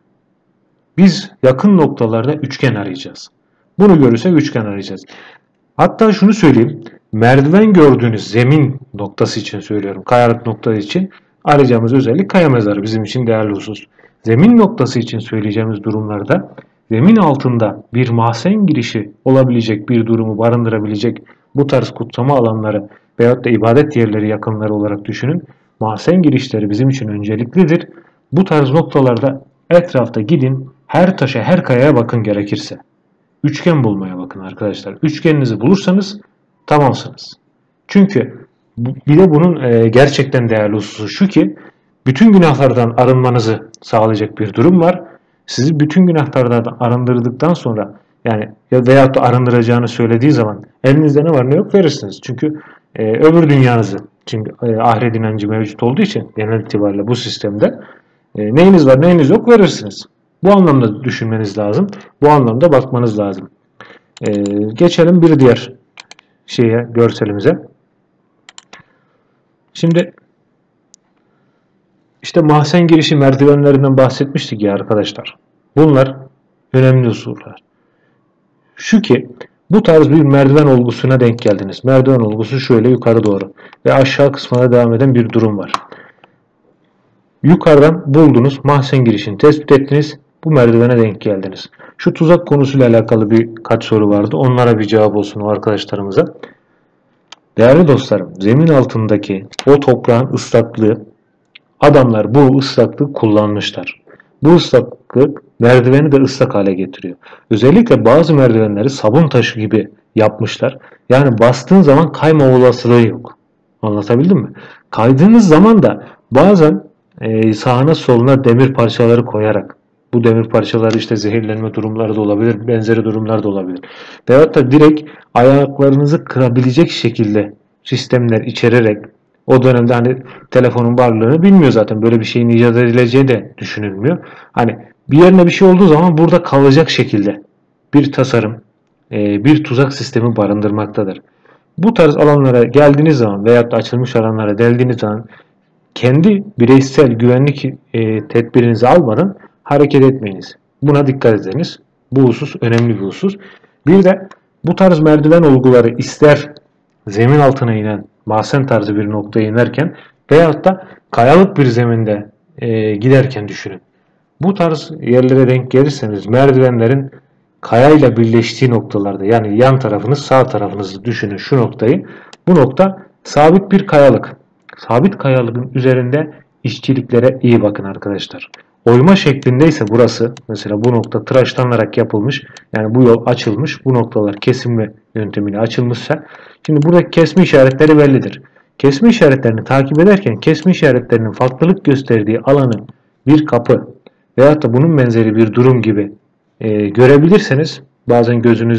Biz yakın noktalarda üçgen arayacağız. Bunu görürsek üçgen arayacağız. Hatta şunu söyleyeyim. Merdiven gördüğünüz zemin noktası için söylüyorum. Kayalık noktası için arayacağımız özellik kaya mezarı bizim için değerli husus. Zemin noktası için söyleyeceğimiz durumlarda zemin altında bir mahzen girişi olabilecek bir durumu barındırabilecek bu tarz kutsama alanları veyahut da ibadet yerleri yakınları olarak düşünün. Mahzen girişleri bizim için önceliklidir. Bu tarz noktalarda etrafta gidin, her taşa her kayaya bakın gerekirse. Üçgen bulmaya bakın arkadaşlar. Üçgeninizi bulursanız tamamsınız. Çünkü bir de bunun gerçekten değerli hususu şu ki bütün günahlardan arınmanızı sağlayacak bir durum var. Sizi bütün günahlardan arındırdıktan sonra yani veyahut da arındıracağını söylediği zaman elinizde ne var ne yok verirsiniz. Çünkü öbür dünyanızı, çünkü ahiret inancı mevcut olduğu için genel itibariyle bu sistemde neyiniz var neyiniz yok verirsiniz. Bu anlamda düşünmeniz lazım. Bu anlamda bakmanız lazım. Geçelim bir diğer görselimize. Şimdi işte mahzen girişi merdivenlerinden bahsetmiştik ya arkadaşlar. Bunlar önemli hususlar. Şu ki bu tarz bir merdiven olgusuna denk geldiniz. Merdiven olgusu şöyle yukarı doğru ve aşağı kısmına devam eden bir durum var. Yukarıdan buldunuz, mahzen girişini tespit ettiniz. Bu merdivene denk geldiniz. Şu tuzak konusuyla alakalı birkaç soru vardı. Onlara bir cevap olsun o arkadaşlarımıza. Değerli dostlarım, zemin altındaki o toprağın ıslaklığı, adamlar bu ıslaklığı kullanmışlar. Bu ıslaklık merdiveni de ıslak hale getiriyor. Özellikle bazı merdivenleri sabun taşı gibi yapmışlar. Yani bastığın zaman kayma olasılığı yok. Anlatabildim mi? Kaydığınız zaman da bazen sağına soluna demir parçaları koyarak, bu demir parçaları işte zehirlenme durumları da olabilir, benzeri durumlar da olabilir. Veyahut da direkt ayaklarınızı kırabilecek şekilde sistemler içererek, o dönemde hani telefonun varlığını bilmiyor zaten, böyle bir şeyin icat edileceği de düşünülmüyor. Hani bir yerine bir şey olduğu zaman burada kalacak şekilde bir tasarım, bir tuzak sistemi barındırmaktadır. Bu tarz alanlara geldiğiniz zaman veyahut da açılmış alanlara deldiğiniz zaman kendi bireysel güvenlik tedbirinizi almadan hareket etmeyiniz. Buna dikkat ediniz. Bu husus önemli bir husus. Bir de bu tarz merdiven olguları ister zemin altına inen mahzen tarzı bir noktaya inerken veyahut da kayalık bir zeminde giderken düşünün. Bu tarz yerlere denk gelirseniz merdivenlerin kayayla birleştiği noktalarda, yani yan tarafınız sağ tarafınızı düşünün şu noktayı. Bu nokta sabit bir kayalık. Sabit kayalığın üzerinde işçiliklere iyi bakın arkadaşlar. Oyma şeklindeyse burası, mesela bu nokta tıraşlanarak yapılmış. Yani bu yol açılmış. Bu noktalar kesilme yöntemiyle açılmışsa. Şimdi buradaki kesme işaretleri bellidir. Kesme işaretlerini takip ederken kesme işaretlerinin farklılık gösterdiği alanı bir kapı veyahut da bunun benzeri bir durum gibi görebilirseniz, bazen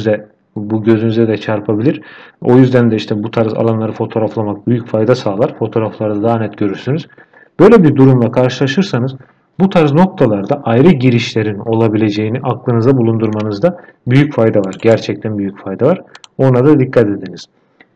bu gözünüze de çarpabilir. O yüzden de işte bu tarz alanları fotoğraflamak büyük fayda sağlar. Fotoğraflarda daha net görürsünüz. Böyle bir durumla karşılaşırsanız bu tarz noktalarda ayrı girişlerin olabileceğini aklınıza bulundurmanızda büyük fayda var. Gerçekten büyük fayda var. Ona da dikkat ediniz.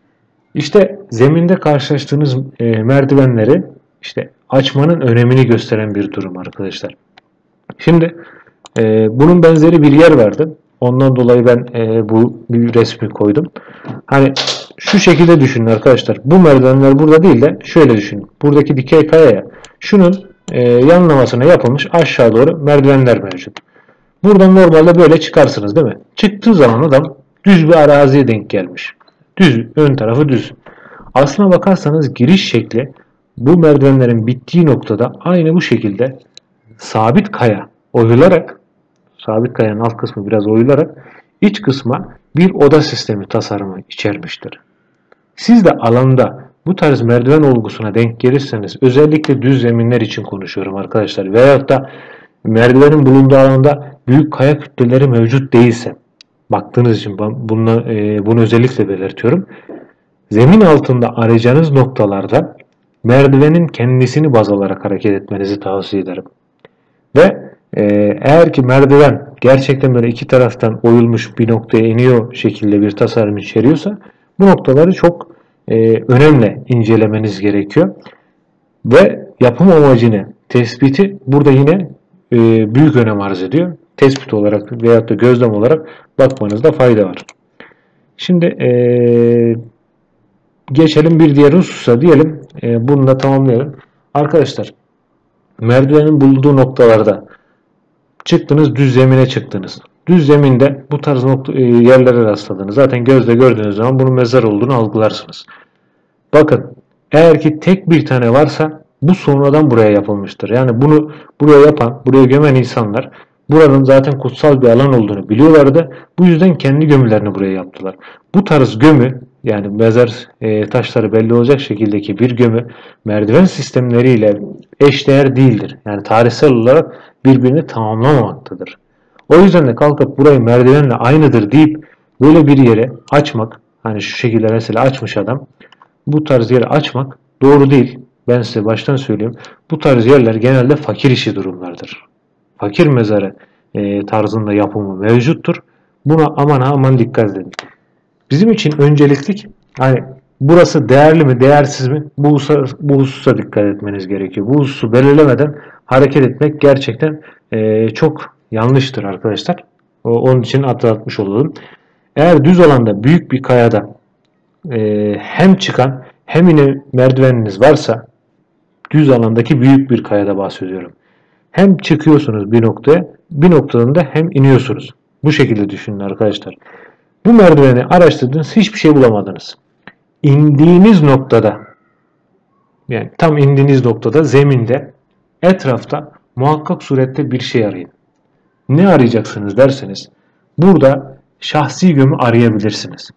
İşte zeminde karşılaştığınız merdivenleri işte açmanın önemini gösteren bir durum arkadaşlar. Şimdi bunun benzeri bir yer vardı. Ondan dolayı ben bu bir resmi koydum. Hani şu şekilde düşünün arkadaşlar. Bu merdivenler burada değil de şöyle düşünün. Buradaki dikey kayaya şunun yanlamasına yapılmış aşağı doğru merdivenler mevcut. Buradan normalde böyle çıkarsınız değil mi? Çıktığı zaman adam düz bir araziye denk gelmiş. Düz, ön tarafı düz. Aslına bakarsanız giriş şekli bu merdivenlerin bittiği noktada aynı bu şekilde sabit kaya oyularak, sabit kayanın alt kısmı biraz oyularak iç kısma bir oda sistemi tasarımı içermiştir. Siz de alanda bu tarz merdiven olgusuna denk gelirseniz, özellikle düz zeminler için konuşuyorum arkadaşlar, veyahut da merdivenin bulunduğu alanda büyük kaya kütleleri mevcut değilse, baktığınız için bunu özellikle belirtiyorum. Zemin altında arayacağınız noktalarda merdivenin kendisini baz alarak hareket etmenizi tavsiye ederim. Ve eğer ki merdiven gerçekten böyle iki taraftan oyulmuş bir noktaya iniyor şekilde bir tasarım içeriyorsa, bu noktaları çok önemli incelemeniz gerekiyor. Ve yapım amacını, tespiti burada yine büyük önem arz ediyor. Tespit olarak veyahut da gözlem olarak bakmanızda fayda var. Şimdi geçelim bir diğer hususa diyelim. Bunu da tamamlayalım. Arkadaşlar, merdivenin bulunduğu noktalarda çıktınız, düz zemine çıktınız. Düz zeminde bu tarz yerlere rastladınız. Zaten gözle gördüğünüz zaman bunun mezar olduğunu algılarsınız. Bakın, eğer ki tek bir tane varsa bu sonradan buraya yapılmıştır. Yani bunu buraya yapan, buraya gömen insanlar buranın zaten kutsal bir alan olduğunu biliyorlardı. Bu yüzden kendi gömülerini buraya yaptılar. Bu tarz gömü, yani mezar taşları belli olacak şekildeki bir gömü merdiven sistemleriyle eşdeğer değildir. Yani tarihsel olarak birbirini tamamlamamaktadır. O yüzden de kalkıp burayı merdivenle aynıdır deyip böyle bir yere açmak, hani şu şekilde mesela açmış adam, bu tarz yeri açmak doğru değil. Ben size baştan söyleyeyim. Bu tarz yerler genelde fakir işi durumlardır. Fakir mezarı tarzında yapımı mevcuttur. Buna aman aman dikkat edin. Bizim için önceliklik, hani burası değerli mi değersiz mi, bu hususa dikkat etmeniz gerekiyor. Bu hususu belirlemeden hareket etmek gerçekten çok yanlıştır arkadaşlar. Onun için hatırlatmış olalım. Eğer düz alanda büyük bir kayada hem çıkan hem inen merdiveniniz varsa, düz alandaki büyük bir kayada bahsediyorum. Hem çıkıyorsunuz bir noktaya, bir noktadan da hem iniyorsunuz. Bu şekilde düşünün arkadaşlar. Bu merdiveni araştırdınız, hiçbir şey bulamadınız. İndiğiniz noktada, yani tam indiğiniz noktada zeminde, etrafta muhakkak surette bir şey arayın. Ne arayacaksınız derseniz, burada şahsi gömü arayabilirsiniz.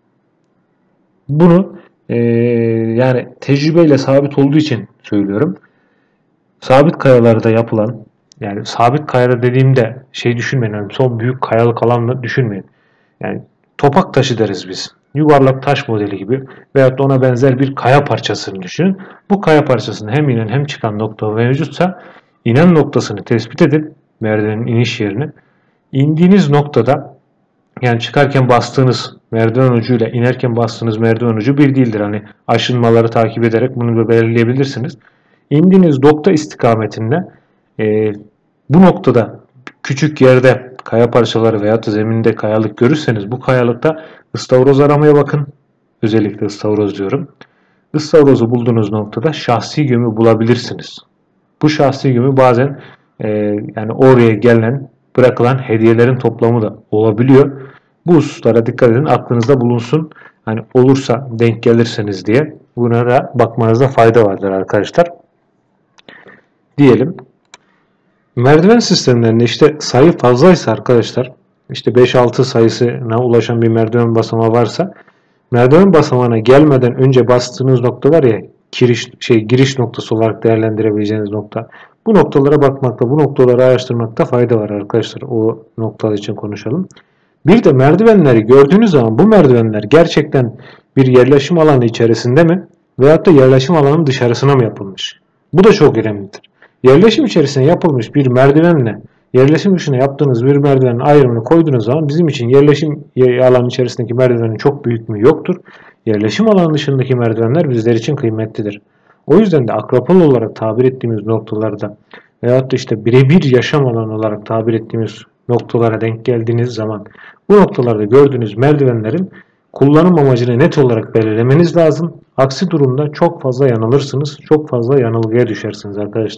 Bunu yani tecrübeyle sabit olduğu için söylüyorum. Sabit kayalarda yapılan, yani sabit kayada dediğimde şey düşünmeyin, yani son büyük kayalık alanla düşünmeyin. Yani topak taşı deriz biz. Yuvarlak taş modeli gibi veyahut da ona benzer bir kaya parçasını düşünün. Bu kaya parçasının hem inen hem çıkan nokta mevcutsa, inen noktasını tespit edin, merdivenin iniş yerini. İndiğiniz noktada, yani çıkarken bastığınız merdiven ucuyla inerken bastığınız merdiven ucu bir değildir. Hani aşınmaları takip ederek bunu belirleyebilirsiniz. İndiğiniz nokta istikametinde bu noktada küçük yerde kaya parçaları veya da zeminde kayalık görürseniz, bu kayalıkta ıstavroz aramaya bakın. Özellikle ıstavroz diyorum. Istavrozu bulduğunuz noktada şahsi gömü bulabilirsiniz. Bu şahsi gömü bazen yani oraya gelen, bırakılan hediyelerin toplamı da olabiliyor. Bu hususlara dikkat edin, aklınızda bulunsun. Hani olursa denk gelirseniz diye buna da bakmanızda fayda vardır arkadaşlar. Diyelim. Merdiven sistemlerinde işte sayı fazlaysa arkadaşlar, işte 5-6 sayısına ulaşan bir merdiven basamağı varsa, merdiven basamağına gelmeden önce bastığınız nokta var ya, giriş noktası olarak değerlendirebileceğiniz nokta. Bu noktalara bakmakta, bu noktaları araştırmakta fayda var arkadaşlar. O noktalar için konuşalım. Bir de merdivenleri gördüğünüz zaman, bu merdivenler gerçekten bir yerleşim alanı içerisinde mi veyahut da yerleşim alanının dışarısına mı yapılmış? Bu da çok önemlidir. Yerleşim içerisine yapılmış bir merdivenle yerleşim dışına yaptığınız bir merdivenin ayrımını koyduğunuz zaman, bizim için yerleşim alanı içerisindeki merdivenin çok büyük mü yoktur. Yerleşim alanı dışındaki merdivenler bizler için kıymetlidir. O yüzden de akropol olarak tabir ettiğimiz noktalarda veyahut da işte birebir yaşam alanı olarak tabir ettiğimiz noktalara denk geldiğiniz zaman, bu noktalarda gördüğünüz merdivenlerin kullanım amacını net olarak belirlemeniz lazım. Aksi durumda çok fazla yanılırsınız, çok fazla yanılgıya düşersiniz arkadaşlar.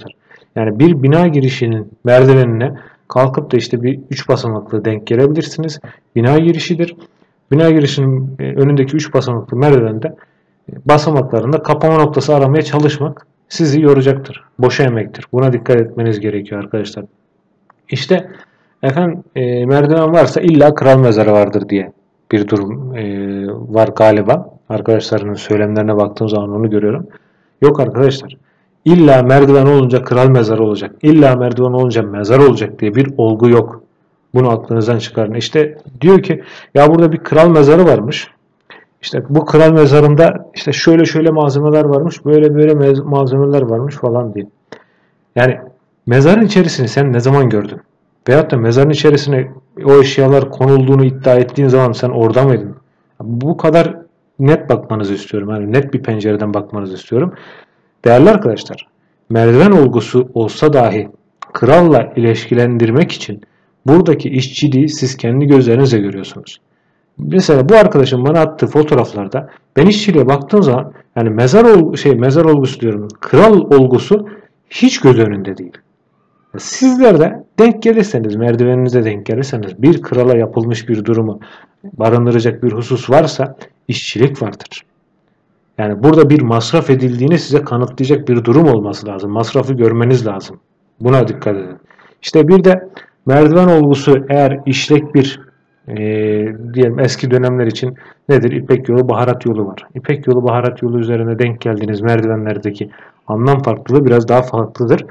Yani bir bina girişinin merdivenine kalkıp da işte bir 3 basamaklı denk gelebilirsiniz. Bina girişidir. Bina girişinin önündeki 3 basamaklı merdivende basamaklarında kapama noktası aramaya çalışmak sizi yoracaktır. Boşa emektir. Buna dikkat etmeniz gerekiyor arkadaşlar. İşte efendim merdiven varsa illa kral mezarı vardır diye bir durum var galiba. Arkadaşlarının söylemlerine baktığım zaman onu görüyorum. Yok arkadaşlar. İlla merdiven olunca kral mezarı olacak. İlla merdiven olunca mezar olacak diye bir olgu yok. Bunu aklınızdan çıkarın. İşte diyor ki ya burada bir kral mezarı varmış. İşte bu kral mezarında işte şöyle şöyle malzemeler varmış, böyle böyle malzemeler varmış falan diye. Yani mezarın içerisini sen ne zaman gördün? Veyahut da mezarın içerisine o eşyalar konulduğunu iddia ettiğin zaman sen orada mıydın? Bu kadar net bakmanızı istiyorum. Yani net bir pencereden bakmanızı istiyorum. Değerli arkadaşlar, merdiven olgusu olsa dahi kralla ilişkilendirmek için buradaki işçiliği siz kendi gözlerinizle görüyorsunuz. Mesela bu arkadaşım bana attığı fotoğraflarda ben işçiliğe baktığım zaman yani mezar olgusu diyorum. Kral olgusu hiç göz önünde değil. Sizler de denk gelirseniz, merdiveninize denk gelirseniz bir krala yapılmış bir durumu barındıracak bir husus varsa işçilik vardır. Yani burada bir masraf edildiğini size kanıtlayacak bir durum olması lazım. Masrafı görmeniz lazım. Buna dikkat edin. İşte bir de merdiven olgusu eğer işlek bir diyelim eski dönemler için nedir? İpek yolu, baharat yolu var. İpek yolu, baharat yolu üzerine denk geldiğiniz merdivenlerdeki anlam farklılığı biraz daha farklıdır.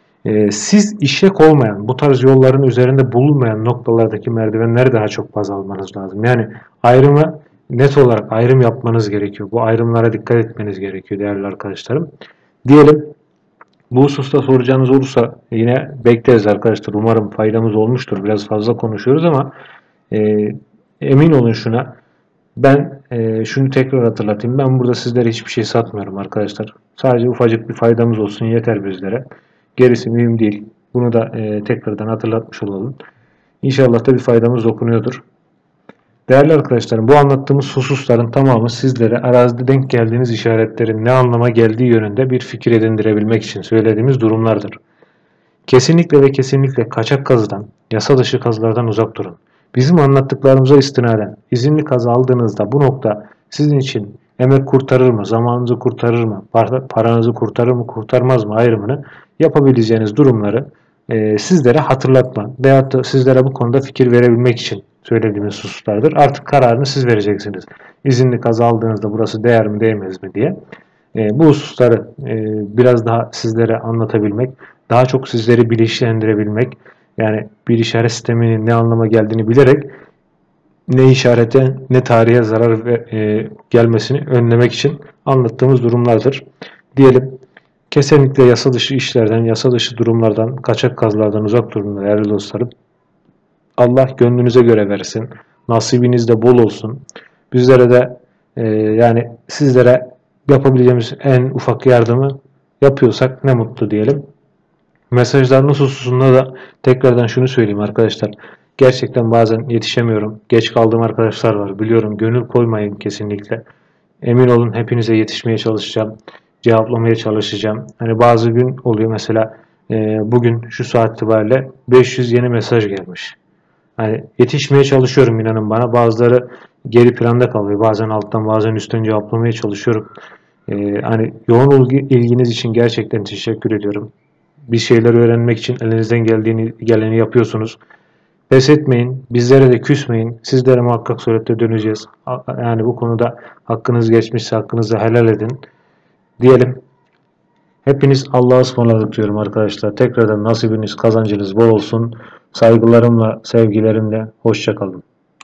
Siz işlek olmayan, bu tarz yolların üzerinde bulunmayan noktalardaki merdivenleri daha çok baz almanız lazım. Yani ayrımı net olarak ayrım yapmanız gerekiyor. Bu ayrımlara dikkat etmeniz gerekiyor değerli arkadaşlarım. Diyelim bu hususta soracağınız olursa yine bekleriz arkadaşlar. Umarım faydamız olmuştur. Biraz fazla konuşuyoruz ama e, emin olun şuna. Ben şunu tekrar hatırlatayım. Ben burada sizlere hiçbir şey satmıyorum arkadaşlar. Sadece ufacık bir faydamız olsun yeter bizlere. Gerisi mühim değil. Bunu da tekrardan hatırlatmış olalım. İnşallah da bir faydamız dokunuyordur. Değerli arkadaşlarım, bu anlattığımız hususların tamamı sizlere arazide denk geldiğiniz işaretlerin ne anlama geldiği yönünde bir fikir edindirebilmek için söylediğimiz durumlardır. Kesinlikle ve kesinlikle kaçak kazıdan, yasa dışı kazılardan uzak durun. Bizim anlattıklarımıza istinaden izinli kazı aldığınızda bu nokta sizin için emek kurtarır mı, zamanınızı kurtarır mı, paranızı kurtarır mı, kurtarmaz mı ayrımını yapabileceğiniz durumları sizlere hatırlatma veyahut da sizlere bu konuda fikir verebilmek için söylediğimiz hususlardır. Artık kararını siz vereceksiniz. İzinli kazı aldığınızda burası değer mi değmez mi diye. Bu hususları biraz daha sizlere anlatabilmek, daha çok sizleri bilinçlendirebilmek, yani bir işaret sisteminin ne anlama geldiğini bilerek ne işarete ne tarihe zarar gelmesini önlemek için anlattığımız durumlardır. Diyelim kesinlikle yasa dışı işlerden, yasa dışı durumlardan, kaçak kazılardan uzak durun değerli dostlarım. Allah gönlünüze göre versin. Nasibiniz de bol olsun. Bizlere de yani sizlere yapabileceğimiz en ufak yardımı yapıyorsak ne mutlu diyelim. Mesajlarınız hususunda da tekrardan şunu söyleyeyim arkadaşlar. Gerçekten bazen yetişemiyorum. Geç kaldığım arkadaşlar var. Biliyorum, gönül koymayın kesinlikle. Emin olun hepinize yetişmeye çalışacağım. Cevaplamaya çalışacağım. Hani bazı gün oluyor mesela bugün şu saat itibariyle 500 yeni mesaj gelmiş. Hani yetişmeye çalışıyorum inanın bana. Bazıları geri planda kalıyor. Bazen alttan bazen üstten cevaplamaya çalışıyorum. Hani yoğun ilginiz için gerçekten teşekkür ediyorum. Bir şeyler öğrenmek için elinizden geleni yapıyorsunuz. Pes etmeyin. Bizlere de küsmeyin. Sizlere muhakkak surette döneceğiz. Yani bu konuda hakkınız geçmişse hakkınızı helal edin. Diyelim. Hepiniz Allah'a ısmarladık diyorum arkadaşlar. Tekrardan nasibiniz, kazancınız bol olsun. Saygılarımla, sevgilerimle. Hoşça kalın.